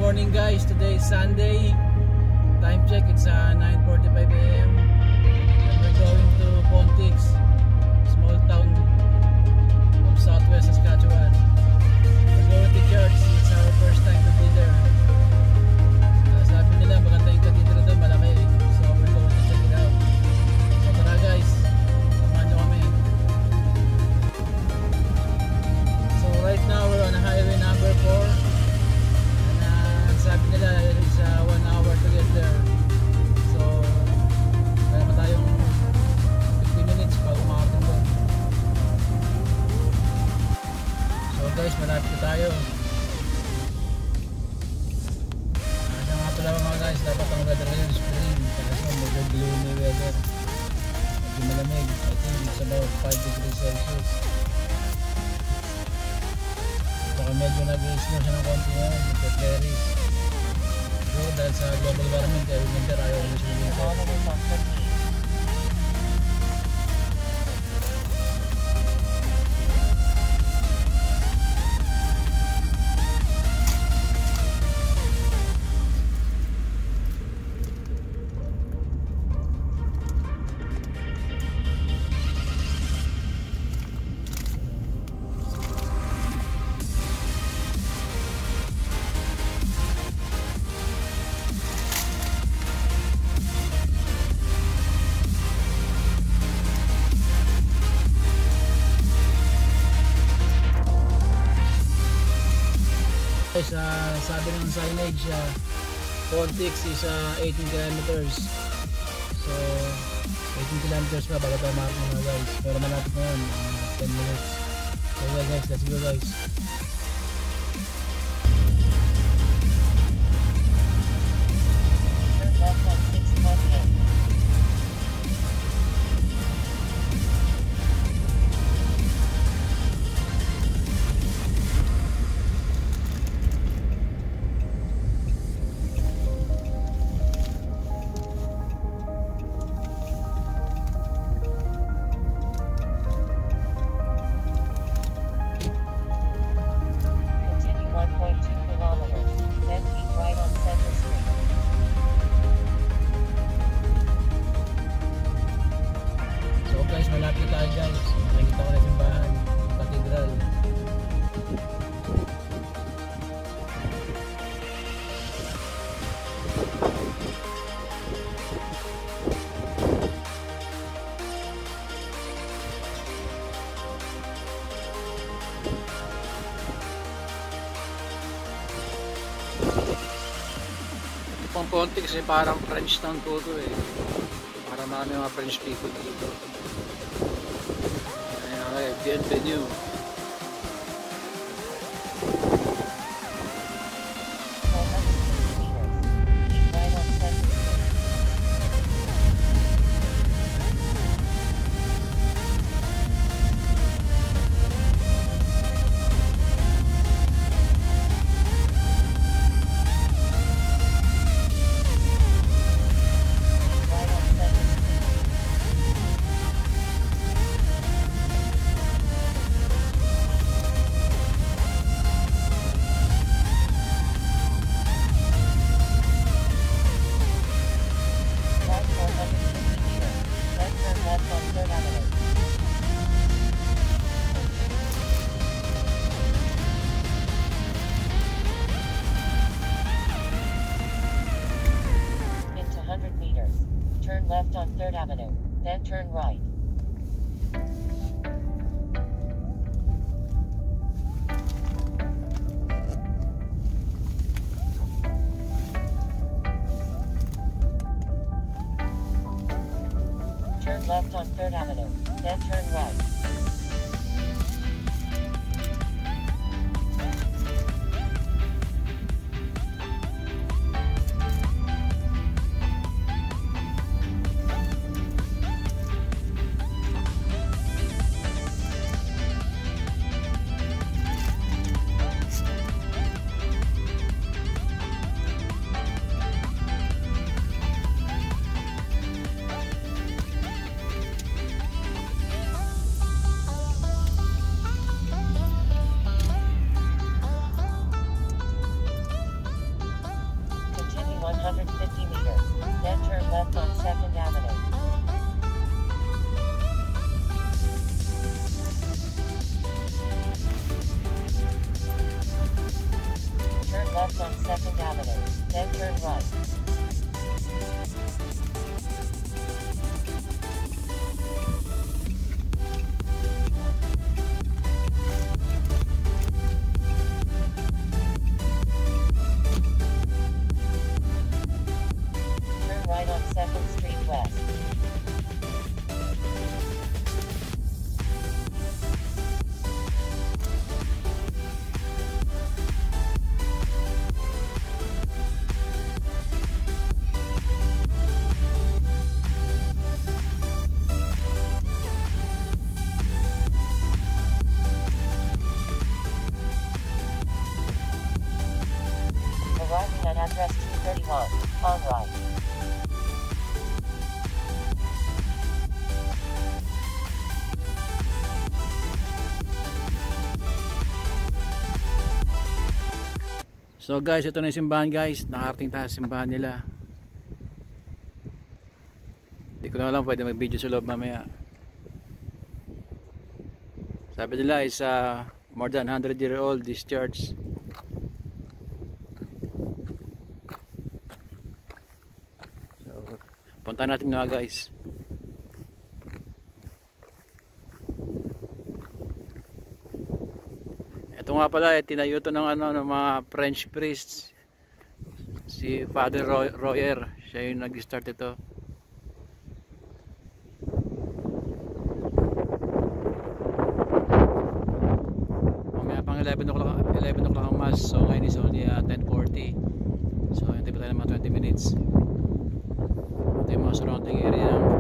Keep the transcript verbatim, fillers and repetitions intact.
morning guys, today is Sunday. Time check, it's uh, nine forty-five a m and we're going to Ponteix, small town of southwest Saskatchewan. We're going to church, it's our first time to be there. Uh, sabi nila maganda yung cathedral doon, malaki, so we're going to check it out. So tara guys, samahan nyo kami. So right now we're on highway number four. Sabi nila it's uh, one hour to get there. So kaya pa tayong fifty minutes pag umakatong doon. So guys, malapit na tayo. Ano nga pala mga guys, dapat ang weather ngayon spring. Kasi medyo gloomy weather, medyo malamig. I think it's about five degrees Celsius. Saka medyo nag-i-snow siya ng konti ngayon, nagpe-flurries. Dahil sa global warming, kaya winter ayaw na siya winter. Uh, sabi ng signage, uh, Ponteix is uh, eighteen kilometers. So eighteen kilometers pa bago tayo mark mga guys. Pero malapit na yun, uh, ten minutes. So well guys, let's go guys. Malapit tayo guys, nakikita ko na simbahan, cathedral. Pang Ponteix kasi parang French town po ito eh. Parang marami mga French people dito. Ayan, bienvenue. Turn left on third Avenue, then turn right. Turn left on third Avenue, then turn right. hundred fifty meters. Then turn left on second Avenue. Turn left on second Avenue. Then turn right. Right on second Street West. Arriving at address two thirty-one, on right. So guys, ito na yung simbahan guys. Nakarating tayo sa simbahan nila. Hindi ko na alam, pwede mag-video sa loob mamaya. Sabi nila is uh, more than one hundred year old this church. So, punta natin nga guys. Ito nga pala, eh, tinayo to ng, ano, ng mga French priests. Si Father Roy Royer, siya yung nag-start ito. Mamaya pang eleven o'clock ang mass, so ngayon is only uh, ten forty. So hindi pa tayo ng mga twenty minutes. Ito yung mga surrounding area ng